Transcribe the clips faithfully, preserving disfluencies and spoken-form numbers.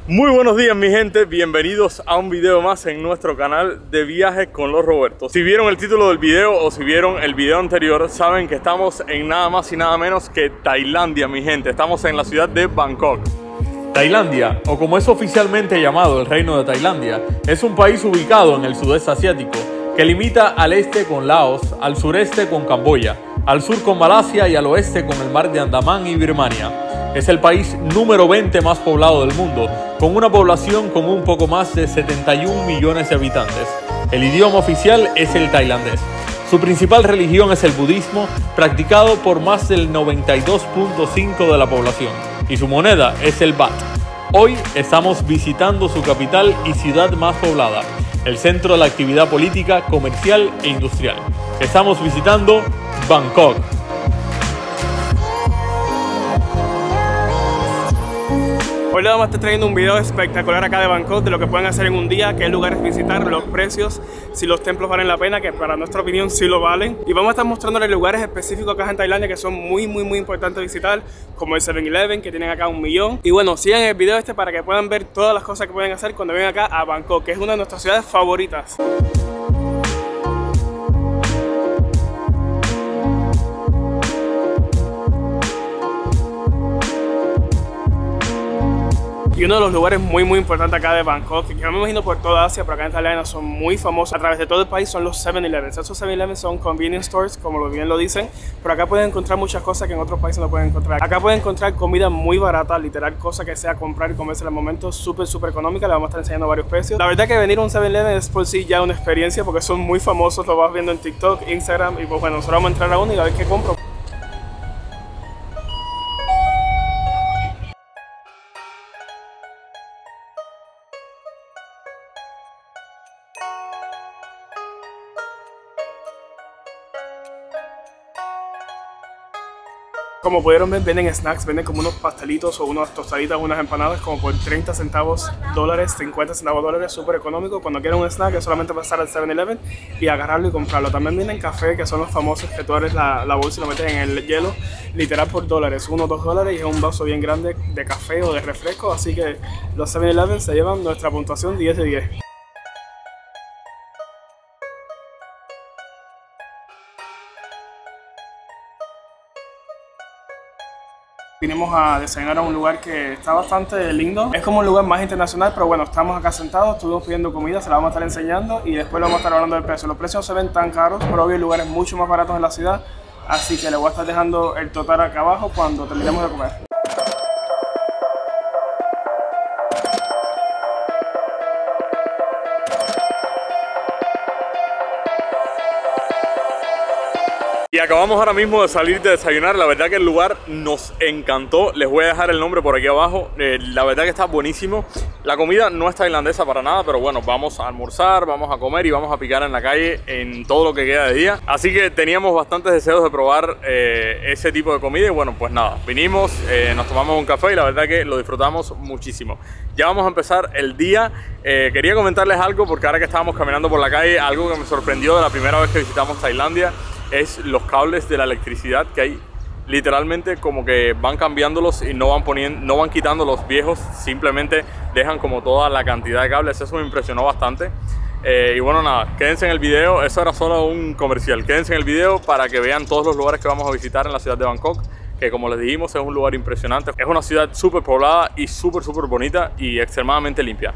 Muy buenos días mi gente, bienvenidos a un video más en nuestro canal de viajes con los Robertos. Si vieron el título del video o si vieron el video anterior, saben que estamos en nada más y nada menos que Tailandia, mi gente. Estamos en la ciudad de Bangkok. Tailandia, o como es oficialmente llamado el Reino de Tailandia, es un país ubicado en el sudeste asiático que limita al este con Laos, al sureste con Camboya, al sur con Malasia y al oeste con el mar de Andamán y Birmania. Es el país número veinte más poblado del mundo, con una población con un poco más de setenta y un millones de habitantes. El idioma oficial es el tailandés. Su principal religión es el budismo, practicado por más del noventa y dos punto cinco por ciento de la población, y su moneda es el baht. Hoy estamos visitando su capital y ciudad más poblada, el centro de la actividad política, comercial e industrial. Estamos visitando Bangkok. Hoy les vamos a estar trayendo un video espectacular acá de Bangkok, de lo que pueden hacer en un día, qué lugares visitar, los precios, si los templos valen la pena, que para nuestra opinión sí lo valen. Y vamos a estar mostrándoles lugares específicos acá en Tailandia que son muy muy muy importantes visitar, como el seven eleven, que tienen acá un millón. Y bueno, sigan el video este para que puedan ver todas las cosas que pueden hacer cuando vengan acá a Bangkok, que es una de nuestras ciudades favoritas. Y uno de los lugares muy muy importantes acá de Bangkok, que yo me imagino por toda Asia, pero acá en Tailandia son muy famosos a través de todo el país, son los seven eleven. Esos seven eleven son convenience stores, como lo bien lo dicen, pero acá pueden encontrar muchas cosas que en otros países no pueden encontrar. Acá pueden encontrar comida muy barata, literal, cosa que sea comprar y comerse en el momento, súper súper económica. Le vamos a estar enseñando varios precios. La verdad que venir a un seven eleven es por sí ya una experiencia, porque son muy famosos, lo vas viendo en TikTok, Instagram, y pues bueno, nosotros vamos a entrar a uno y a ver qué compro. Como pudieron ver, venden snacks, venden como unos pastelitos o unas tostaditas, unas empanadas como por treinta centavos dólares, cincuenta centavos dólares, súper económico. Cuando quieren un snack es solamente pasar al seven eleven y agarrarlo y comprarlo. También venden café, que son los famosos, que tú abres la, la bolsa y lo metes en el hielo, literal por dólares, uno o dos dólares, y es un vaso bien grande de café o de refresco. Así que los seven eleven se llevan nuestra puntuación diez de diez. Vinimos a desayunar a un lugar que está bastante lindo. Es como un lugar más internacional, pero bueno, estamos acá sentados, estuvimos pidiendo comida, se la vamos a estar enseñando y después le vamos a estar hablando del precio. Los precios no se ven tan caros, pero obvio hay lugares mucho más baratos en la ciudad, así que le voy a estar dejando el total acá abajo cuando terminemos de comer. Y acabamos ahora mismo de salir de desayunar. La verdad que el lugar nos encantó. Les voy a dejar el nombre por aquí abajo. eh, La verdad que está buenísimo. La comida no es tailandesa para nada, pero bueno, vamos a almorzar, vamos a comer y vamos a picar en la calle en todo lo que queda de día. Así que teníamos bastantes deseos de probar eh, ese tipo de comida. Y bueno, pues nada, vinimos, eh, nos tomamos un café y la verdad que lo disfrutamos muchísimo. Ya vamos a empezar el día. eh, Quería comentarles algo, porque ahora que estábamos caminando por la calle, algo que me sorprendió de la primera vez que visitamos Tailandia es los cables de la electricidad, que hay literalmente como que van cambiándolos y no van poniendo, no van quitando los viejos, simplemente dejan como toda la cantidad de cables. Eso me impresionó bastante. Eh, y bueno, nada, quédense en el video. Eso era solo un comercial. Quédense en el video para que vean todos los lugares que vamos a visitar en la ciudad de Bangkok, que como les dijimos es un lugar impresionante. Es una ciudad súper poblada y súper súper bonita y extremadamente limpia.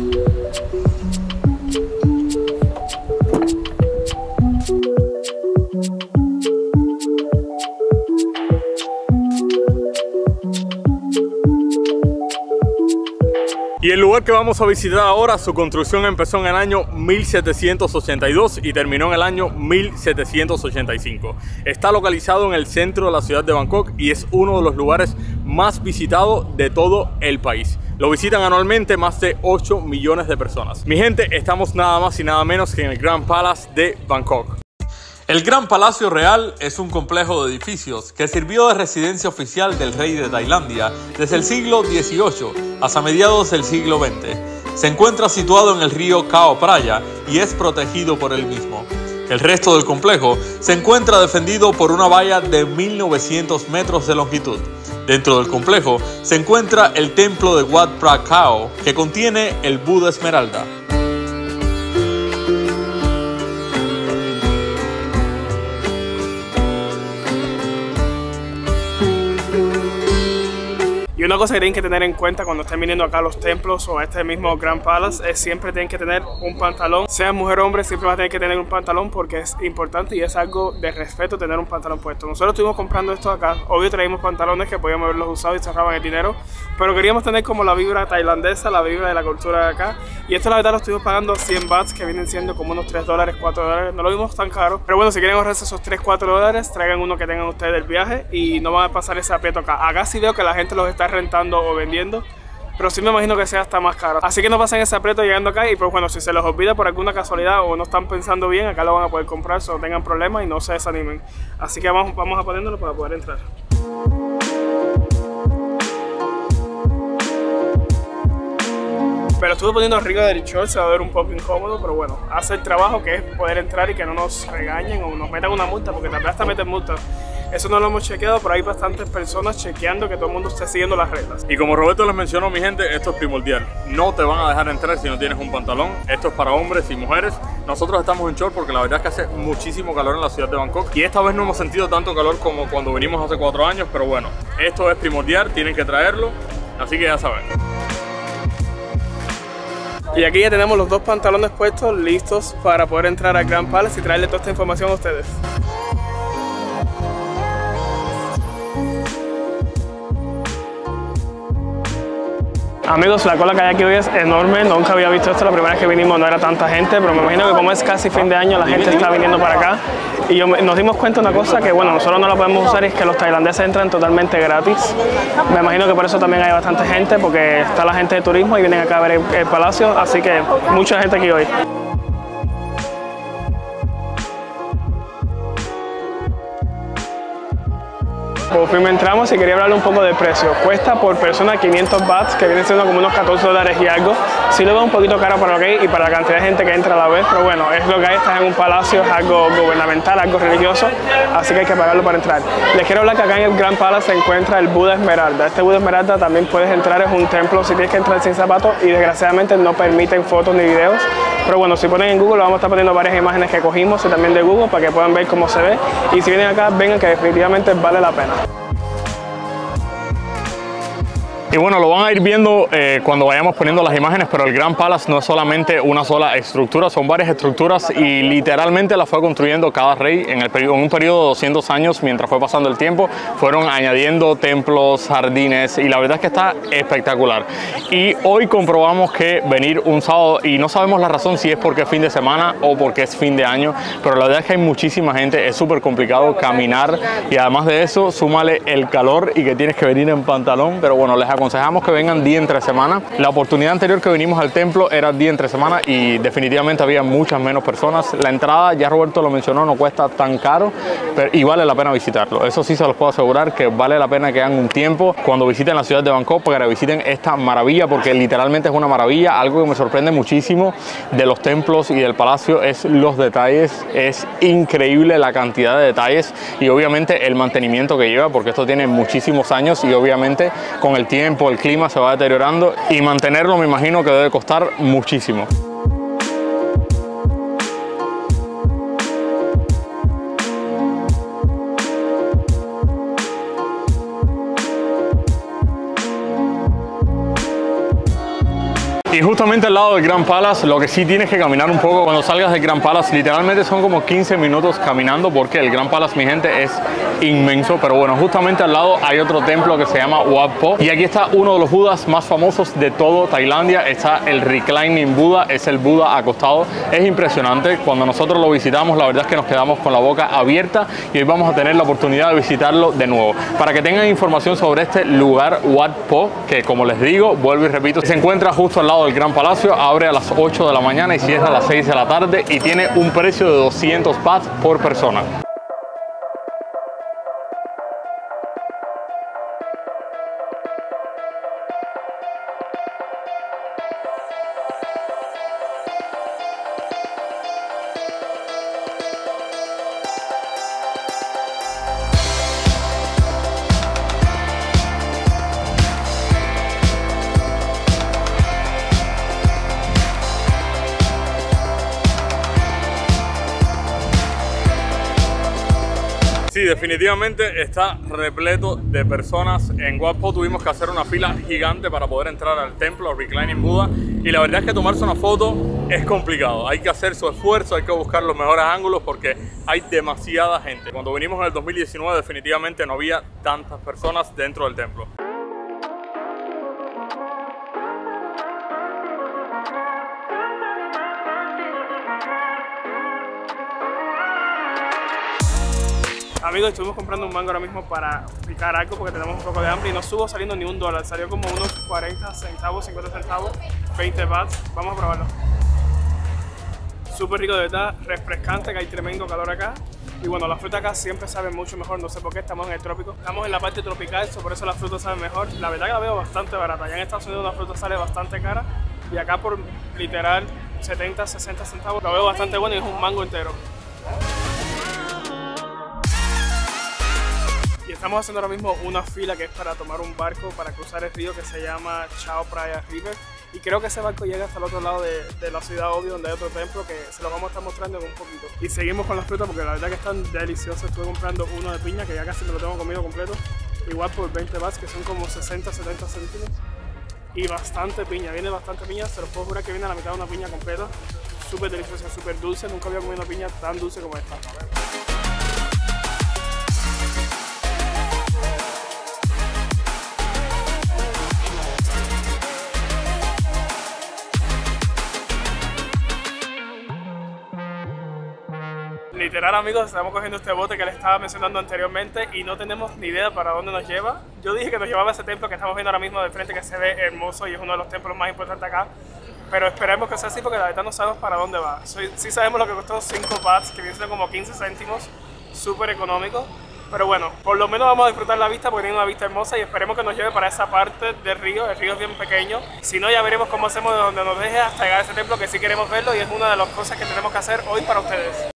Y el lugar que vamos a visitar ahora, su construcción empezó en el año mil setecientos ochenta y dos y terminó en el año mil setecientos ochenta y cinco. Está localizado en el centro de la ciudad de Bangkok y es uno de los lugares más visitados de todo el país. Lo visitan anualmente más de ocho millones de personas. Mi gente, estamos nada más y nada menos que en el Grand Palace de Bangkok. El Gran Palacio Real es un complejo de edificios que sirvió de residencia oficial del rey de Tailandia desde el siglo dieciocho hasta mediados del siglo veinte. Se encuentra situado en el río Chao Phraya y es protegido por él mismo. El resto del complejo se encuentra defendido por una valla de mil novecientos metros de longitud. Dentro del complejo se encuentra el templo de Wat Phra Kaew, que contiene el Buda Esmeralda. Y una cosa que tienen que tener en cuenta cuando estén viniendo acá a los templos o a este mismo Grand Palace es siempre tienen que tener un pantalón. Sea mujer o hombre, siempre va a tener que tener un pantalón porque es importante y es algo de respeto tener un pantalón puesto. Nosotros estuvimos comprando esto acá. Obvio traímos pantalones que podíamos haberlos usado y se ahorraban el dinero, pero queríamos tener como la vibra tailandesa, la vibra de la cultura de acá. Y esto la verdad lo estuvimos pagando cien bahts, que vienen siendo como unos tres dólares, cuatro dólares. No lo vimos tan caro. Pero bueno, si quieren ahorrarse esos tres, cuatro dólares, traigan uno que tengan ustedes del viaje y no van a pasar ese aprieto acá. Acá sí veo que la gente los está rentando o vendiendo, pero sí me imagino que sea hasta más caro. Así que no pasen ese aprieto llegando acá y pues bueno, si se les olvida por alguna casualidad o no están pensando bien, acá lo van a poder comprar, so no tengan problemas y no se desanimen. Así que vamos, vamos a ponerlo para poder entrar. Pero estuve poniendo arriba del short, se va a ver un poco incómodo, pero bueno, hace el trabajo que es poder entrar y que no nos regañen o nos metan una multa, porque también hasta meten multas. Eso no lo hemos chequeado, pero hay bastantes personas chequeando que todo el mundo esté siguiendo las reglas. Y como Roberto les mencionó, mi gente, esto es primordial. No te van a dejar entrar si no tienes un pantalón. Esto es para hombres y mujeres. Nosotros estamos en short porque la verdad es que hace muchísimo calor en la ciudad de Bangkok. Y esta vez no hemos sentido tanto calor como cuando vinimos hace cuatro años. Pero bueno, esto es primordial, tienen que traerlo. Así que ya saben. Y aquí ya tenemos los dos pantalones puestos, listos para poder entrar al Grand Palace y traerle toda esta información a ustedes. Amigos, la cola que hay aquí hoy es enorme, nunca había visto esto, la primera vez que vinimos no era tanta gente, pero me imagino que como es casi fin de año la gente está viniendo para acá. Y yo, nos dimos cuenta de una cosa que bueno, nosotros no la podemos usar y es que los tailandeses entran totalmente gratis. Me imagino que por eso también hay bastante gente, porque está la gente de turismo y vienen acá a ver el, el palacio, así que mucha gente aquí hoy. Por fin entramos y quería hablarle un poco del precio. Cuesta por persona quinientos bahts, que viene siendo como unos catorce dólares y algo. Sí lo veo un poquito caro para lo que hay y para la cantidad de gente que entra a la vez, pero bueno, es lo que hay, estás en un palacio, es algo gubernamental, algo religioso, así que hay que pagarlo para entrar. Les quiero hablar que acá en el Grand Palace se encuentra el Buda Esmeralda. Este Buda Esmeralda también puedes entrar, es un templo, si tienes que entrar sin zapatos y desgraciadamente no permiten fotos ni videos. Pero bueno, si ponen en Google, vamos a estar poniendo varias imágenes que cogimos y también de Google para que puedan ver cómo se ve. Y si vienen acá, vengan que definitivamente vale la pena. Y bueno, lo van a ir viendo eh, cuando vayamos poniendo las imágenes, pero el Grand Palace no es solamente una sola estructura, son varias estructuras y literalmente la fue construyendo cada rey en, el periodo, en un periodo de doscientos años. Mientras fue pasando el tiempo, fueron añadiendo templos, jardines y la verdad es que está espectacular. Y hoy comprobamos que venir un sábado, y no sabemos la razón si es porque es fin de semana o porque es fin de año, pero la verdad es que hay muchísima gente, es súper complicado caminar y además de eso, súmale el calor y que tienes que venir en pantalón, pero bueno, les aconsejamos que vengan día entre semana. La oportunidad anterior que vinimos al templo era día entre semana y definitivamente había muchas menos personas. La entrada, ya Roberto lo mencionó, no cuesta tan caro pero, y vale la pena visitarlo. Eso sí se los puedo asegurar, que vale la pena que hagan un tiempo cuando visiten la ciudad de Bangkok para que visiten esta maravilla, porque literalmente es una maravilla. Algo que me sorprende muchísimo de los templos y del palacio es los detalles. Es increíble la cantidad de detalles y obviamente el mantenimiento que lleva, porque esto tiene muchísimos años y obviamente con el tiempo el clima se va deteriorando y mantenerlo me imagino que debe costar muchísimo. Y justamente al lado del Grand Palace, lo que sí tienes que caminar un poco cuando salgas del Grand Palace, literalmente son como quince minutos caminando porque el Grand Palace, mi gente, es inmenso. Pero bueno, justamente al lado hay otro templo que se llama Wat Po y aquí está uno de los budas más famosos de todo Tailandia. Está el Reclining Buda, es el Buda acostado. Es impresionante. Cuando nosotros lo visitamos, la verdad es que nos quedamos con la boca abierta y hoy vamos a tener la oportunidad de visitarlo de nuevo. Para que tengan información sobre este lugar, Wat Po, que como les digo, vuelvo y repito, se encuentra justo al lado del Gran Palacio, abre a las ocho de la mañana y cierra a las seis de la tarde y tiene un precio de doscientos bahts por persona. Sí, definitivamente está repleto de personas. En Wat Po tuvimos que hacer una fila gigante para poder entrar al templo Reclining Buddha, y la verdad es que tomarse una foto es complicado. Hay que hacer su esfuerzo, hay que buscar los mejores ángulos porque hay demasiada gente. Cuando vinimos en el dos mil diecinueve definitivamente no había tantas personas dentro del templo. Amigos, estuvimos comprando un mango ahora mismo para picar algo porque tenemos un poco de hambre y no estuvo saliendo ni un dólar, salió como unos cuarenta centavos, cincuenta centavos, veinte bahts. Vamos a probarlo. Súper rico, de verdad, refrescante, que hay tremendo calor acá. Y bueno, la fruta acá siempre sabe mucho mejor, no sé por qué, estamos en el trópico. Estamos en la parte tropical, por eso la fruta sabe mejor. La verdad que la veo bastante barata. Ya en Estados Unidos la fruta sale bastante cara y acá por literal setenta, sesenta centavos la veo bastante buena y es un mango entero. Y estamos haciendo ahora mismo una fila que es para tomar un barco para cruzar el río que se llama Chao Phraya River. Y creo que ese barco llega hasta el otro lado de, de la ciudad, obvio, donde hay otro templo que se lo vamos a estar mostrando en un poquito. Y seguimos con las frutas porque la verdad que están deliciosas. Estuve comprando uno de piña que ya casi me lo tengo comido completo. Igual por veinte bahts, que son como sesenta, setenta céntimos. Y bastante piña, viene bastante piña. Se los puedo jurar que viene a la mitad de una piña completa. Súper deliciosa, súper dulce. Nunca había comido una piña tan dulce como esta. Literal, amigos, estamos cogiendo este bote que les estaba mencionando anteriormente y no tenemos ni idea para dónde nos lleva. Yo dije que nos llevaba a ese templo que estamos viendo ahora mismo de frente, que se ve hermoso y es uno de los templos más importantes acá. Pero esperemos que sea así porque la verdad no sabemos para dónde va. Sí sabemos lo que costó cinco bahts, que vienen como quince céntimos, súper económico. Pero bueno, por lo menos vamos a disfrutar la vista porque tiene una vista hermosa y esperemos que nos lleve para esa parte del río. El río es bien pequeño. Si no, ya veremos cómo hacemos de donde nos deje hasta llegar a ese templo, que sí queremos verlo y es una de las cosas que tenemos que hacer hoy para ustedes.